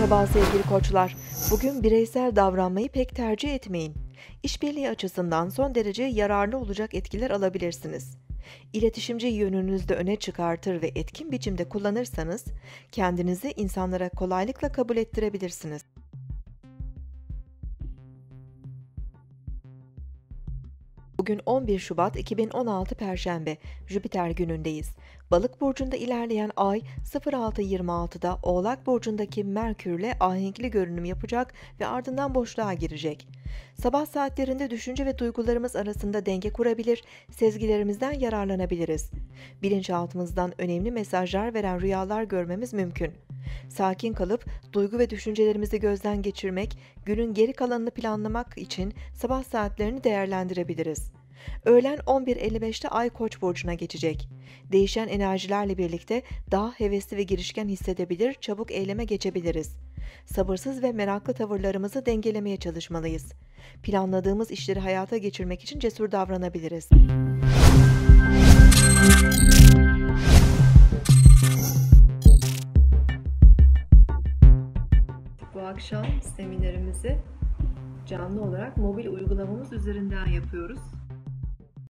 Merhaba sevgili koçlar. Bugün bireysel davranmayı pek tercih etmeyin. İşbirliği açısından son derece yararlı olacak etkiler alabilirsiniz. İletişimci yönünüzü de öne çıkartır ve etkin biçimde kullanırsanız kendinizi insanlara kolaylıkla kabul ettirebilirsiniz. Bugün 11 Şubat 2016 Perşembe, Jüpiter günündeyiz. Balık burcunda ilerleyen Ay 06.26'da Oğlak burcundaki Merkürle ahenkli görünüm yapacak ve ardından boşluğa girecek. Sabah saatlerinde düşünce ve duygularımız arasında denge kurabilir, sezgilerimizden yararlanabiliriz. Bilinçaltımızdan önemli mesajlar veren rüyalar görmemiz mümkün. Sakin kalıp duygu ve düşüncelerimizi gözden geçirmek, günün geri kalanını planlamak için sabah saatlerini değerlendirebiliriz. Öğlen 11.55'te Ay Koç burcuna geçecek. Değişen enerjilerle birlikte daha hevesli ve girişken hissedebilir, çabuk eyleme geçebiliriz. Sabırsız ve meraklı tavırlarımızı dengelemeye çalışmalıyız. Planladığımız işleri hayata geçirmek için cesur davranabiliriz. Bu akşam seminerimizi canlı olarak mobil uygulamamız üzerinden yapıyoruz.